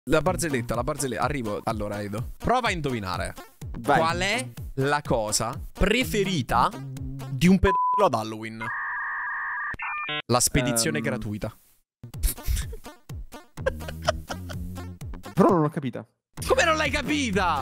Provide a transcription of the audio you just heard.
La barzelletta, arrivo. Allora, Edo, prova a indovinare. Vai. Qual è la cosa preferita di un pedofilo ad Halloween? La spedizione gratuita. Però non l'ho capita. Come non l'hai capita?